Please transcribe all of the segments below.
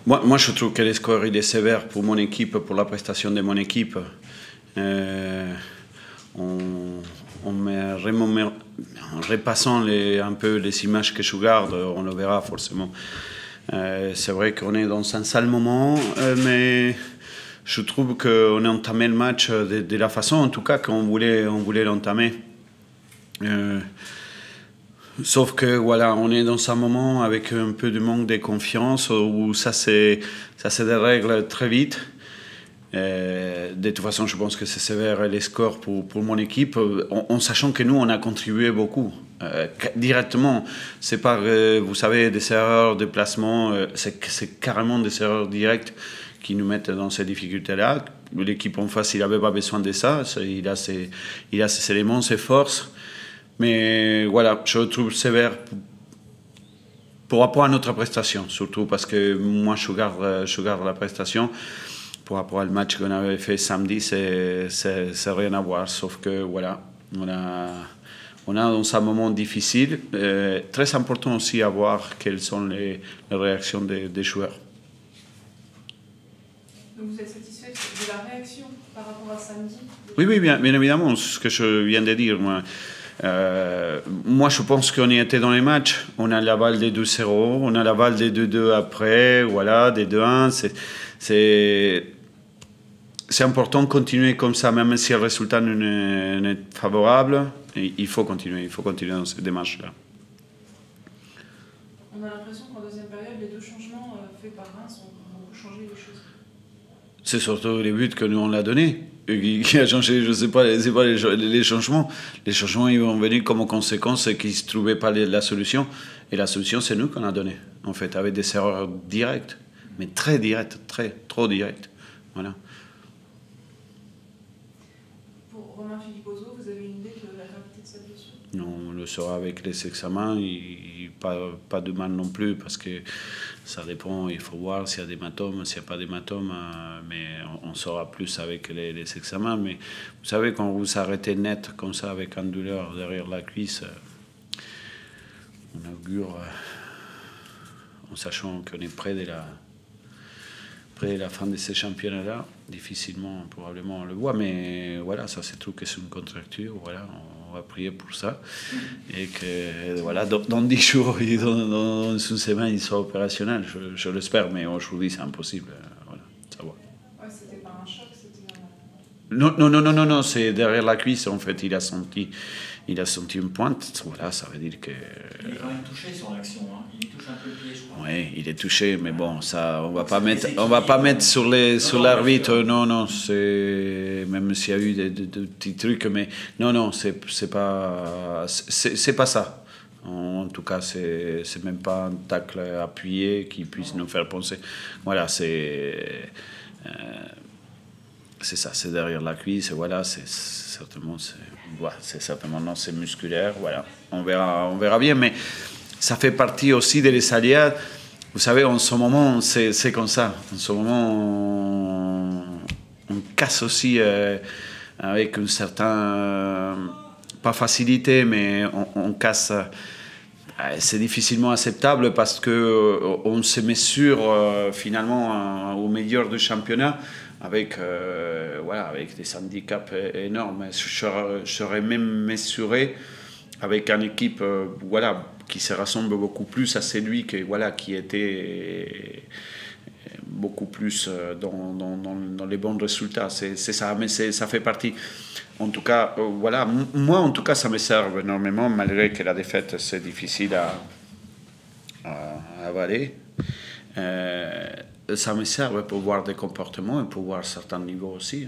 Moi, je trouve que le score il est sévère pour mon équipe, pour la prestation de mon équipe. En repassant un peu les images que je garde, on le verra forcément. C'est vrai qu'on est dans un sale moment, mais je trouve qu'on a entamé le match de la façon, en tout cas, qu'on voulait l'entamer. Sauf que voilà, on est dans un moment avec un peu de manque de confiance où ça se dérègle très vite. De toute façon, je pense que c'est sévère les scores pour mon équipe, en sachant que nous, on a contribué beaucoup. Directement, c'est pas, vous savez, des erreurs de placement, c'est carrément des erreurs directes qui nous mettent dans ces difficultés-là. L'équipe en face, il n'avait pas besoin de ça. Il a ses éléments, ses forces. Mais voilà, je le trouve sévère pour rapport à notre prestation, surtout parce que moi, je garde la prestation. Par rapport au match qu'on avait fait samedi, c'est rien à voir. Sauf que voilà, on a dans un moment difficile. Très important aussi à voir quelles sont les réactions des joueurs. Donc vous êtes satisfait de la réaction par rapport à samedi? Oui, bien évidemment, ce que je viens de dire. Moi, je pense qu'on y était dans les matchs. On a l'aval des 2-0, on a l'aval des 2-2 après, voilà, des 2-1. C'est important de continuer comme ça, même si le résultat n'est favorable. Il faut continuer dans cette démarche-là. On a l'impression qu'en deuxième période, les deux changements faits par Reims ont beaucoup changé les choses. C'est surtout les buts que nous on l'a donné qui a changé. Je sais pas les changements. Les changements ils vont venir comme conséquence qu'ils ne trouvaient pas la solution. Et la solution, c'est nous qu'on a donné, en fait, avec des erreurs directes, mais très directes, trop directes. Voilà. Pour Romain Philippozzo, vous avez une idée de la gravité de sa blessure? Non, on le saura avec les examens. Pas de mal non plus, parce que ça dépend. Il faut voir s'il y a des hématomes, s'il n'y a pas d'hématomes. Mais on saura plus avec les examens. Mais vous savez, quand vous arrêtez net comme ça, avec une douleur derrière la cuisse, on augure, en sachant qu'on est près de la fin de ces championnats-là. Difficilement, probablement, on le voit, mais voilà, ça c'est tout que c'est une contracture. Voilà, on va prier pour ça. Et que, voilà, dans 10 jours, dans une semaine, il sera opérationnel. Je l'espère, mais aujourd'hui, c'est impossible. Voilà, savoir. Ouais, c'était pas un choc, c'était Non, c'est derrière la cuisse, en fait, il a senti une pointe. Voilà, ça veut dire que... Il est quand même touché sur l'action, hein. Il touche un peu le pied, je crois. Oui, il est touché, mais bon, ça, on va pas mettre sur l'arbitre. Non, c'est même s'il y a eu des petits trucs, mais non, c'est pas ça. En tout cas, c'est même pas un tacle appuyé qui puisse nous faire penser. Voilà, c'est ça, c'est derrière la cuisse. Voilà, c'est certainement non, c'est musculaire. Voilà, on verra bien, mais ça fait partie aussi des aléas. Vous savez, en ce moment, c'est comme ça. En ce moment, on casse aussi avec une certaine, pas facilité, mais on casse. C'est difficilement acceptable parce qu'on se mesure finalement au meilleur du championnat avec des handicaps énormes. Je serais même mesuré avec une équipe qui se ressemble beaucoup plus à celui qui était beaucoup plus dans les bons résultats. C'est ça, mais ça fait partie. En tout cas, moi, en tout cas, ça me sert énormément, malgré que la défaite, c'est difficile à avaler. Ça me sert pour voir des comportements et pour voir certains niveaux aussi.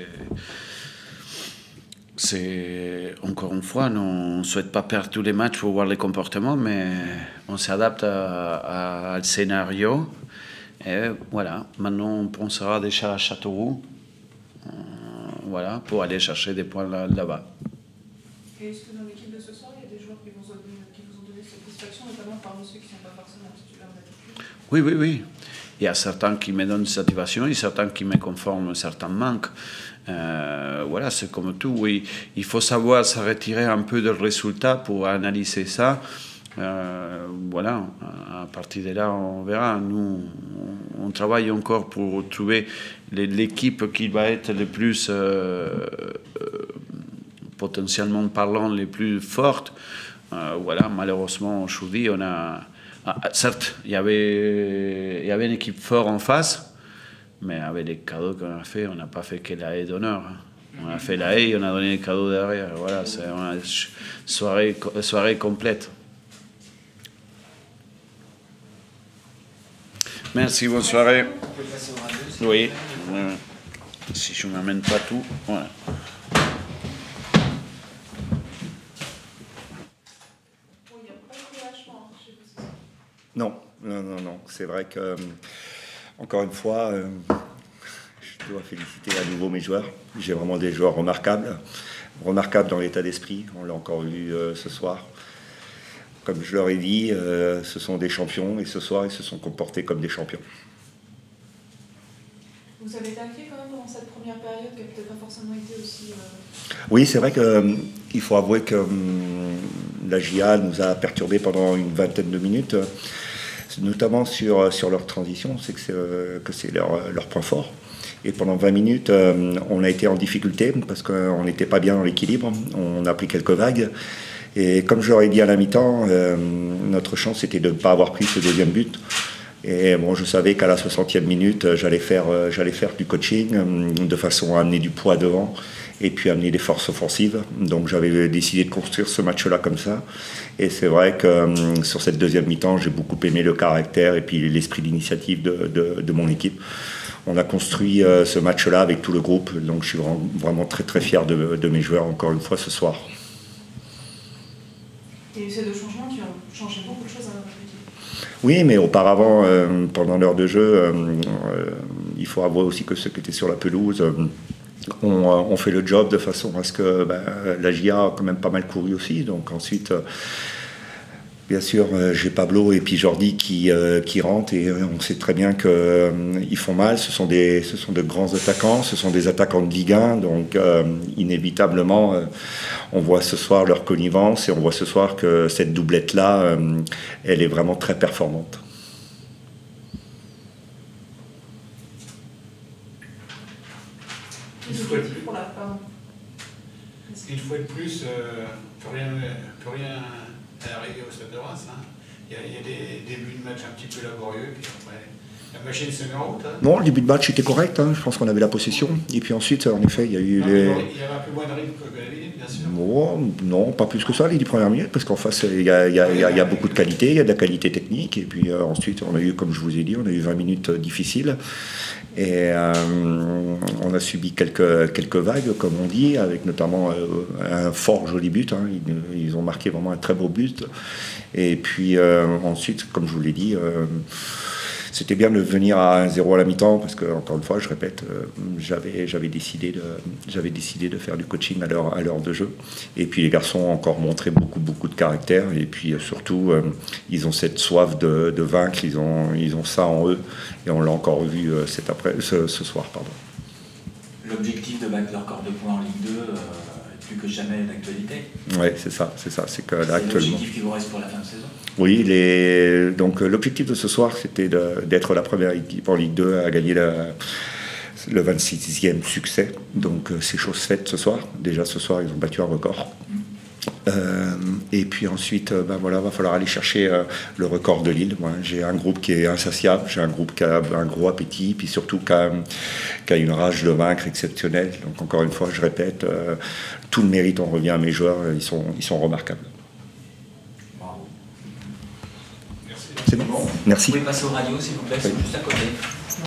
C'est encore une fois, on ne souhaite pas perdre tous les matchs pour voir les comportements, mais on s'adapte au scénario. Et voilà, maintenant on pensera déjà à Châteauroux, pour aller chercher des points là-bas. Et est-ce que dans l'équipe de ce soir, il y a des joueurs qui vous ont donné satisfaction, notamment parmi ceux qui ne sont pas forcément titulaires d'habitude? Oui. Il y a certains qui me donnent satisfaction et certains qui me conforment certains manques. C'est comme tout. Oui. Il faut savoir se retirer un peu du résultat pour analyser ça. À partir de là, on verra. Nous, on on travaille encore pour trouver l'équipe qui va être le plus, potentiellement parlant, les plus fortes. Voilà, malheureusement, aujourd'hui, on a... certes, il y avait une équipe forte en face, mais avec les cadeaux qu'on a fait, on n'a pas fait que la haie d'honneur. On a fait la haie et on a donné les cadeaux derrière. Voilà, c'est une soirée complète. Merci, bonne soirée. Oui, si je ne m'amène pas tout, voilà. Non. C'est vrai que, encore une fois, je dois féliciter à nouveau mes joueurs. J'ai vraiment des joueurs remarquables dans l'état d'esprit. On l'a encore vu ce soir. Comme je leur ai dit, ce sont des champions et ce soir, ils se sont comportés comme des champions. Vous avez été inquiet quand même pendant cette première période qui n'a peut-être pas forcément été aussi... Oui, c'est vrai qu'il faut avouer que la GIA nous a perturbés pendant une vingtaine de minutes, notamment sur leur transition, que c'est leur point fort. Et pendant 20 minutes, on a été en difficulté parce qu'on n'était pas bien dans l'équilibre, on a pris quelques vagues. Et comme je leur ai dit à la mi-temps, notre chance était de ne pas avoir pris ce deuxième but. Et bon, je savais qu'à la 60e minute, j'allais faire du coaching de façon à amener du poids devant et puis amener des forces offensives. Donc j'avais décidé de construire ce match-là comme ça. Et c'est vrai que sur cette deuxième mi-temps, j'ai beaucoup aimé le caractère et puis l'esprit d'initiative de mon équipe. On a construit ce match-là avec tout le groupe. Donc je suis vraiment très très fier de mes joueurs encore une fois ce soir. Il y a eu ces deux changements qui ont changé beaucoup de choses à notre équipe. Oui, mais auparavant, pendant l'heure de jeu, il faut avouer aussi que ceux qui étaient sur la pelouse ont fait le job de façon à ce que la GIA a quand même pas mal couru aussi. Donc ensuite, bien sûr, j'ai Pablo et puis Jordi qui rentrent et on sait très bien qu'ils font mal. Ce sont de grands attaquants, ce sont des attaquants de Ligue 1. Donc inévitablement, on voit ce soir leur connivence et on voit ce soir que cette doublette-là, elle est vraiment très performante. Une fois de plus, plus rien à arriver au Stade de Reims. Hein. Il y a des débuts de match un petit peu laborieux, puis après, la machine se met en route. Hein. Non, le début de match était correct, hein. Je pense qu'on avait la possession. Et puis ensuite, en effet, il y a eu Il y avait un peu moins de rythme que d'habitude, bien sûr. Bon, non, pas plus que ça, les 10 premières minutes, parce qu'en face, il y a beaucoup de qualité, il y a de la qualité technique. Et puis ensuite, on a eu, comme je vous ai dit, on a eu 20 minutes difficiles. Et on a subi quelques vagues, comme on dit, avec notamment un fort joli but. Hein. Ils ont marqué vraiment un très beau but. Et puis ensuite, comme je vous l'ai dit, c'était bien de venir à 1-0 à la mi-temps, parce que, encore une fois, je répète, j'avais décidé de faire du coaching à l'heure de jeu. Et puis les garçons ont encore montré beaucoup de caractère. Et puis surtout, ils ont cette soif de vaincre, ils ont ça en eux. Et on l'a encore vu ce soir. Pardon. L'objectif de battre leur record de points en Ligue 2 est plus que jamais d'actualité. Oui, c'est ça. C'est que là, actuellement. L'objectif qui vous reste pour la fin de saison. Oui, donc l'objectif de ce soir, c'était d'être la première équipe en Ligue 2 à gagner le 26e succès. Donc c'est chose faite ce soir. Déjà ce soir, ils ont battu un record. Et puis ensuite, voilà, va falloir aller chercher le record de Lille. Moi, j'ai un groupe qui est insatiable, j'ai un groupe qui a un gros appétit, puis surtout qui a une rage de vaincre exceptionnelle. Donc encore une fois, je répète, tout le mérite en revient à mes joueurs, ils sont remarquables. Bravo. Merci. C'est bon. Merci. Vous pouvez passer aux radios, s'il vous plaît, c'est juste à côté.